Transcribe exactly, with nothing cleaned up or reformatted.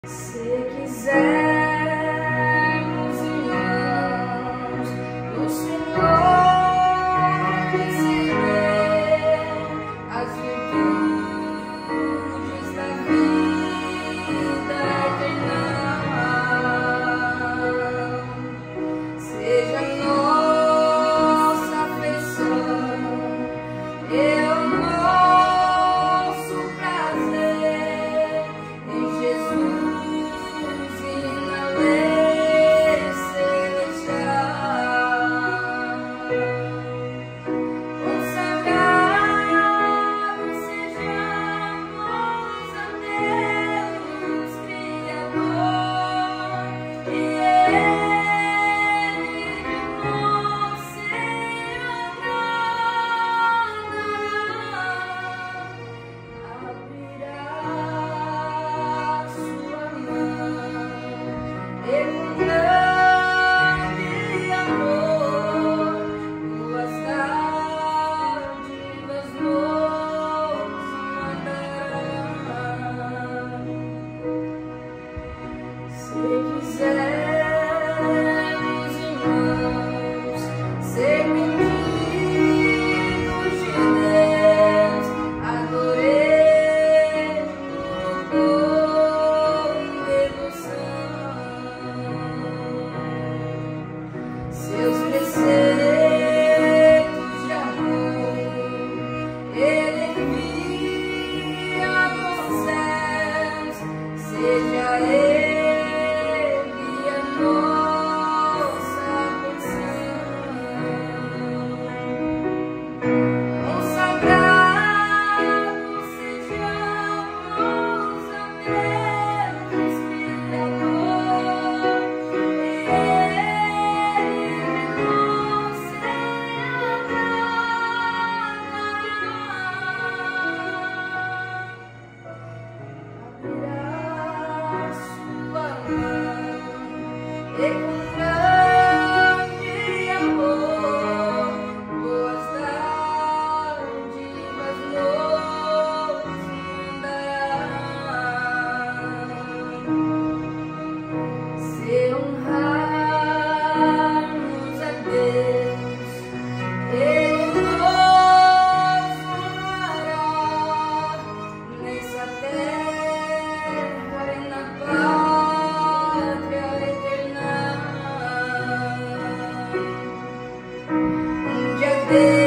Se quisermos, irmãos, no Senhor receber as virtudes da vida eterna, seja nossa afeição e o nosso prazer em Jesus e na lei celestial. Consagrados sejamos a Deus Criador, e Ele de nós se agradará. Abrirá sua mão e com grande amor tuas dádivas nos mandará. Se quisermos, irmãos, ser benditos de Deus, adoremos com devoção. Seus preceitos de amor Ele envia dos céus, seja Ele a nossa porção. Consagrados sejamos a Deus Criador, e Ele de nós se agradará. Abrirá sua mão e com grande amor boas dádivas nos mandará. Se honrarmos a Deus, Ele nos honrará nessa terra e na pátria eterna. Um dia